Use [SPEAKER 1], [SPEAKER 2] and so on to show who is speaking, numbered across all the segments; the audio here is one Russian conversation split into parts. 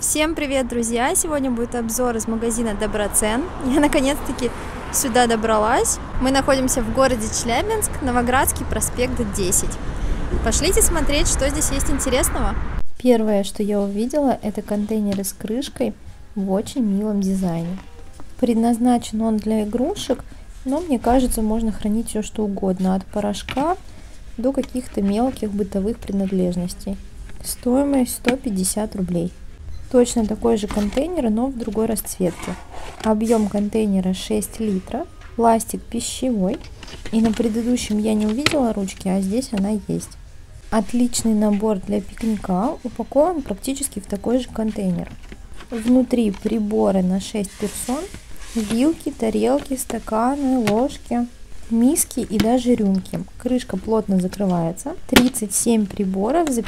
[SPEAKER 1] Всем привет, друзья! Сегодня будет обзор из магазина Доброцен. Я наконец-таки сюда добралась. Мы находимся в городе Челябинск, Новоградский проспект 10. Пошлите смотреть, что здесь есть интересного. Первое, что я увидела, это контейнеры с крышкой в очень милом дизайне. Предназначен он для игрушек, но мне кажется, можно хранить все что угодно, от порошка до каких-то мелких бытовых принадлежностей. Стоимость 150 рублей. Точно такой же контейнер, но в другой расцветке. Объем контейнера 6 литров, пластик пищевой. И на предыдущем я не увидела ручки, а здесь она есть. Отличный набор для пикника, упакован практически в такой же контейнер. Внутри приборы на 6 персон, вилки, тарелки, стаканы, ложки, миски и даже рюмки. Крышка плотно закрывается. 37 приборов за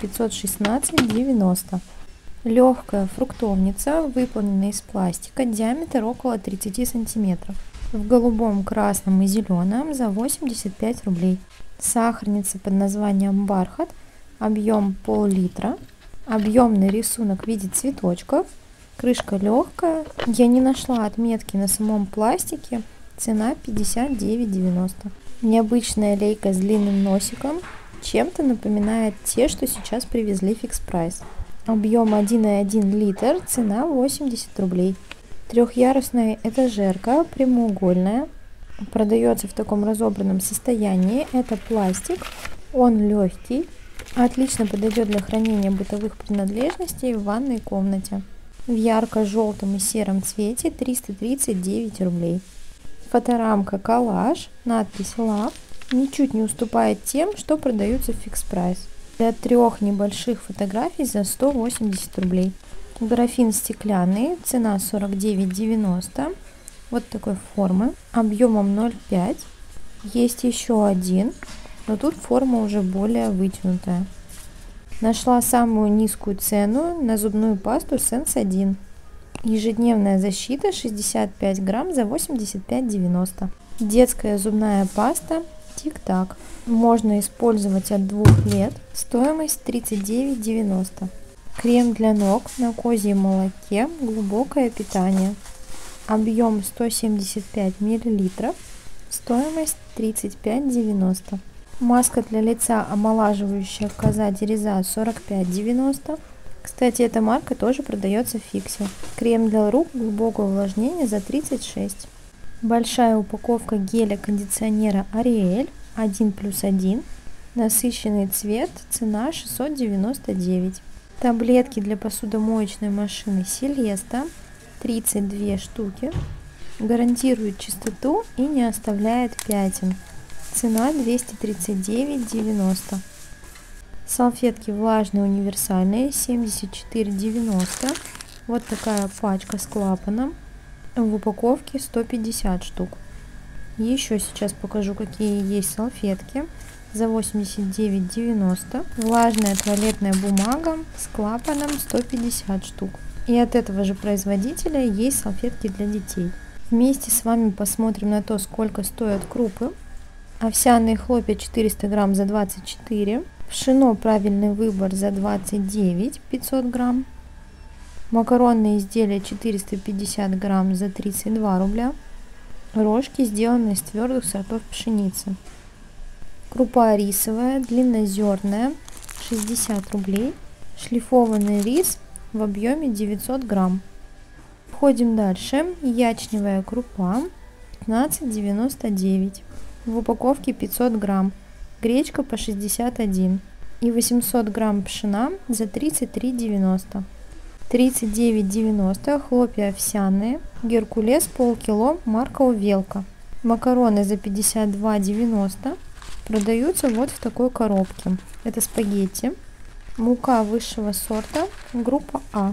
[SPEAKER 1] 516,90. Легкая фруктовница, выполненная из пластика, диаметр около 30 сантиметров. В голубом, красном и зеленом за 85 рублей. Сахарница под названием Бархат, объем пол-литра, объемный рисунок в виде цветочков, крышка легкая. Я не нашла отметки на самом пластике, цена 59,90. Необычная лейка с длинным носиком, чем-то напоминает те, что сейчас привезли Fix Price. Объем 1,1 литр, цена 80 рублей. Трехъярусная этажерка, прямоугольная, продается в таком разобранном состоянии. Это пластик, он легкий, отлично подойдет для хранения бытовых принадлежностей в ванной комнате. В ярко-желтом и сером цвете 339 рублей. Фоторамка коллаж, надпись Love, ничуть не уступает тем, что продаются в Fix Price. Для 3 небольших фотографий за 180 рублей. Графин стеклянный, цена 49,90. Вот такой формы, объемом 0,5. Есть еще один, но тут форма уже более вытянутая. Нашла самую низкую цену на зубную пасту Sense 1. Ежедневная защита 65 грамм за 85,90. Детская зубная паста Тик-так. Можно использовать от 2 лет. Стоимость 39,90. Крем для ног на козьем молоке. Глубокое питание. Объем 175 мл. Стоимость 35,90. Маска для лица омолаживающая коза дереза 45,90. Кстати, эта марка тоже продается в Фиксе. Крем для рук глубокого увлажнения за 36. Большая упаковка геля кондиционера Ариэль 1+1. Насыщенный цвет, цена 699. Таблетки для посудомоечной машины Селеста 32 штуки. Гарантирует чистоту и не оставляет пятен. Цена 239,90. Салфетки влажные универсальные 74,90. Вот такая пачка с клапаном. В упаковке 150 штук. Еще сейчас покажу, какие есть салфетки. За 89,90. Влажная туалетная бумага с клапаном 150 штук. И от этого же производителя есть салфетки для детей. Вместе с вами посмотрим на то, сколько стоят крупы. Овсяные хлопья 400 грамм за 24. Пшено правильный выбор за 29 500 грамм. Макаронные изделия 450 грамм за 32 рубля. Рожки сделаны из твердых сортов пшеницы. Крупа рисовая, длиннозерная, 60 рублей. Шлифованный рис в объеме 900 грамм. Входим дальше. Ячневая крупа 15,99. В упаковке 500 грамм. Гречка по 61. И 800 грамм пшена за 33,90. 39,90. Хлопья овсяные. Геркулес полкило, марка Увелка. Макароны за 52,90. Продаются вот в такой коробке. Это спагетти. Мука высшего сорта, группа А.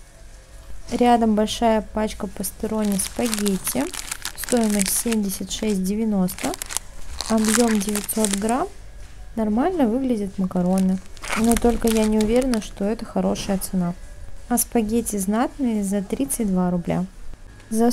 [SPEAKER 1] Рядом большая пачка пастерони спагетти. Стоимость 76,90. Объем 900 грамм. Нормально выглядят макароны. Но только я не уверена, что это хорошая цена. А спагетти знатные за 32 рубля. За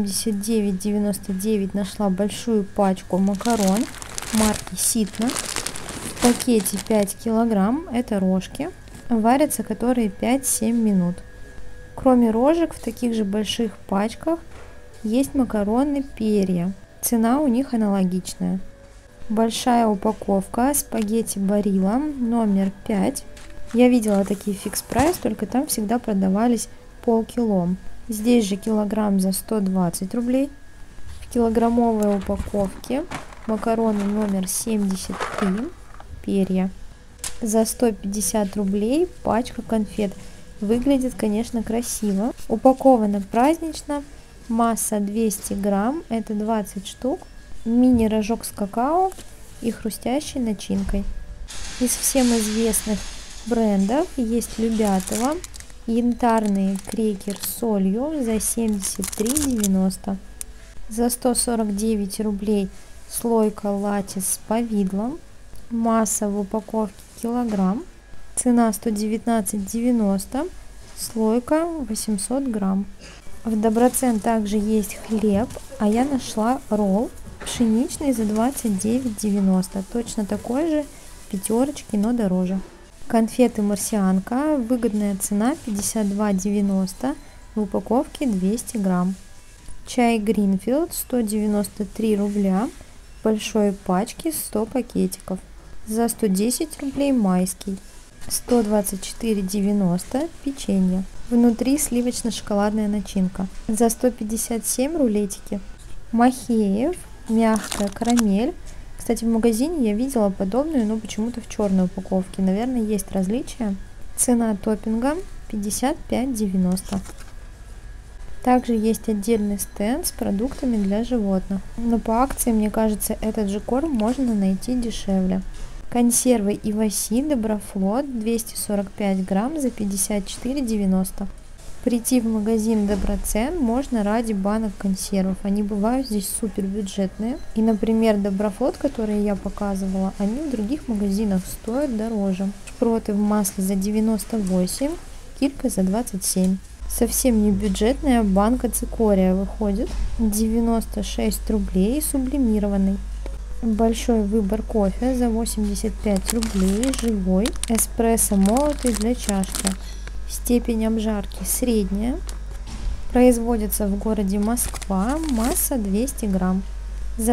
[SPEAKER 1] 179,99 нашла большую пачку макарон марки Ситна. В пакете 5 килограмм. Это рожки. Варятся которые 5-7 минут. Кроме рожек, в таких же больших пачках есть макароны перья. Цена у них аналогичная. Большая упаковка спагетти Барилла номер 5. Я видела такие фикс прайс, только там всегда продавались полкило. Здесь же килограмм за 120 рублей. В килограммовой упаковке макароны номер 73, перья. За 150 рублей пачка конфет. Выглядит, конечно, красиво. Упаковано празднично. Масса 200 грамм, это 20 штук. Мини-рожок с какао и хрустящей начинкой. Из всем известных брендов есть Любятово. Янтарные крекер с солью за 73,90. За 149 рублей слойка латте с повидлом. Масса в упаковке килограмм. Цена 119,90. Слойка 800 грамм. В Доброцен также есть хлеб, а я нашла ролл пшеничный за 29,90. Точно такой же, пятерочки, но дороже. Конфеты марсианка, выгодная цена 52,90, в упаковке 200 грамм. Чай Гринфилд 193 рубля, в большой пачке 100 пакетиков. За 110 рублей майский. 124,90 печенье. Внутри сливочно-шоколадная начинка. За 157 рулетики. Махеев, мягкая карамель. Кстати, в магазине я видела подобную, но почему-то в черной упаковке. Наверное, есть различия. Цена топпинга 55,90. Также есть отдельный стенд с продуктами для животных. Но по акции, мне кажется, этот же корм можно найти дешевле. Консервы Иваси Доброфлот 245 грамм за 54,90. Прийти в магазин Доброцен можно ради банок консервов. Они бывают здесь супер бюджетные. И, например, Доброфлот, которые я показывала, они в других магазинах стоят дороже. Шпроты в масле за 98, килька за 27. Совсем не бюджетная банка цикория выходит. 96 рублей, сублимированный. Большой выбор кофе за 85 рублей, живой, эспрессо молотый для чашки. Степень обжарки средняя. Производится в городе Москва, масса 200 грамм. За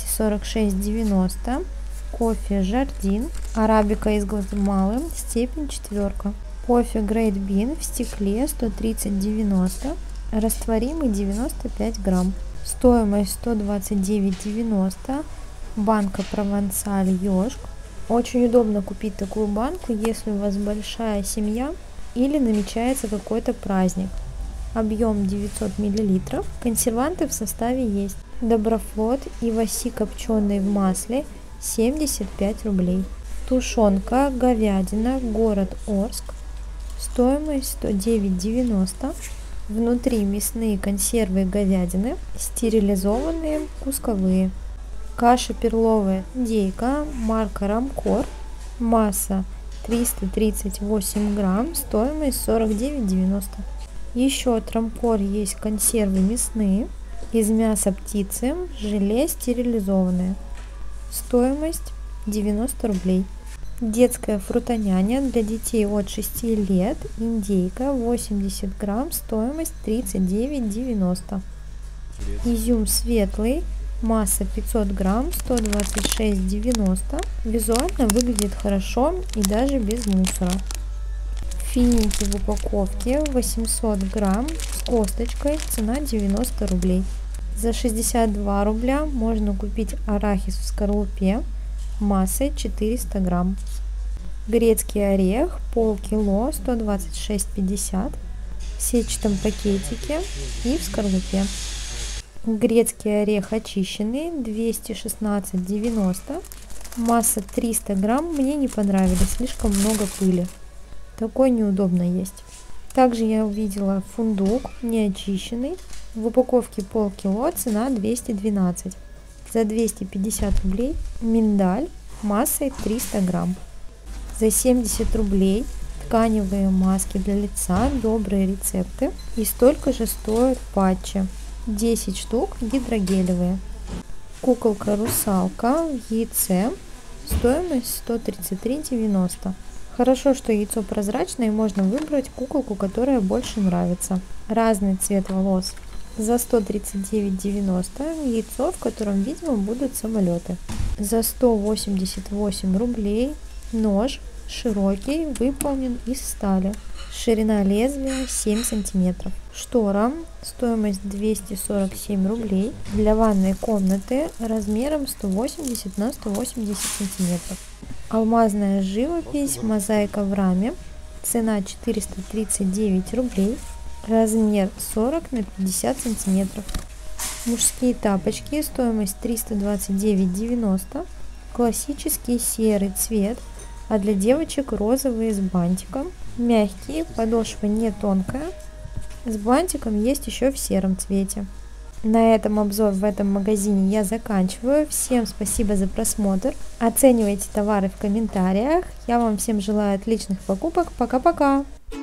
[SPEAKER 1] 246,90 кофе Жардин, арабика из Гватемалы, степень 4. Кофе Great Bean в стекле 130,90, растворимый 95 грамм. Стоимость 129,90. Банка Провансаль Ёжк. Очень удобно купить такую банку, если у вас большая семья или намечается какой-то праздник. Объем 900 мл. Консерванты в составе есть. Доброфлот Иваси копченый в масле 75 рублей. Тушенка говядина, город Орск. Стоимость 109,90. Внутри мясные консервы говядины, стерилизованные, кусковые. Каша перловая индейка, марка Рамкор, масса 338 грамм, стоимость 49,90. Еще от Рамкор есть консервы мясные, из мяса птицы, желе стерилизованное. Стоимость 90 рублей. Детская фрутоняня для детей от 6 лет, индейка 80 грамм, стоимость 39,90. Изюм светлый, масса 500 грамм, 126,90. Визуально выглядит хорошо и даже без мусора. Финики в упаковке 800 грамм с косточкой, цена 90 рублей. За 62 рубля можно купить арахис в скорлупе массой 400 грамм. Грецкий орех полкило, 126,50 в сетчатом пакетике и в скорлупе. Грецкий орех очищенный 216,90, масса 300 грамм. Мне не понравились, слишком много пыли. Такой неудобно есть. Также я увидела фундук неочищенный. В упаковке полкило, цена 212. За 250 рублей миндаль массой 300 грамм. За 70 рублей тканевые маски для лица, добрые рецепты. И столько же стоят патчи. 10 штук гидрогелевые. Куколка русалка в яйце. Стоимость 133,90. Хорошо, что яйцо прозрачное, и можно выбрать куколку, которая больше нравится. Разный цвет волос. За 139,90 яйцо, в котором, видимо, будут самолеты. За 188 рублей нож широкий, выполнен из стали. Ширина лезвия 7 сантиметров. Штора, стоимость 247 рублей. Для ванной комнаты размером 180 на 180 сантиметров. Алмазная живопись, мозаика в раме. Цена 439 рублей. Размер 40 на 50 сантиметров. Мужские тапочки, стоимость 329,90. Классический серый цвет, а для девочек розовые с бантиком. Мягкие, подошва не тонкая. С бантиком есть еще в сером цвете. На этом обзор в этом магазине я заканчиваю. Всем спасибо за просмотр. Оценивайте товары в комментариях. Я вам всем желаю отличных покупок. Пока-пока!